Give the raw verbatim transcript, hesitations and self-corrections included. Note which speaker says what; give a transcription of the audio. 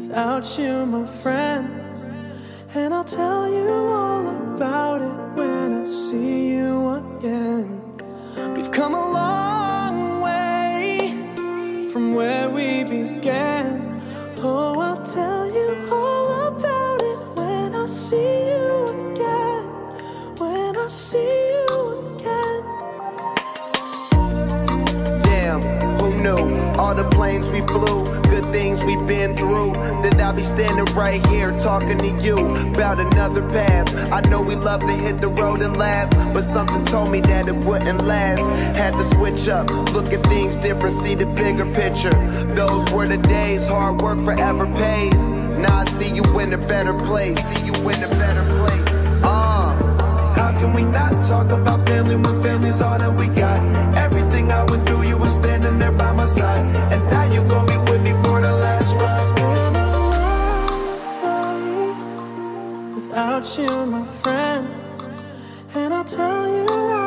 Speaker 1: without you, my friend. And I'll tell you all about it when I see you again. We've come a long way from where we began. Oh, I'll tell you all about it when I see you again. When I see you again.
Speaker 2: Damn, who knew? All the planes we flew, good things we've been through, that I'll be standing right here talking to you about another path. I know we love to hit the road and laugh, but something told me that it wouldn't last. Had to switch up, look at things different, see the bigger picture. Those were the days, hard work forever pays. Now I see you in a better place. See you in a better place. Uh.
Speaker 3: How can we not talk about family when family's all that we got? Everything I would do, you were standing there by my side, and now you gon' be with me for the last ride.
Speaker 1: Without you, my friend, and I'll tell you why.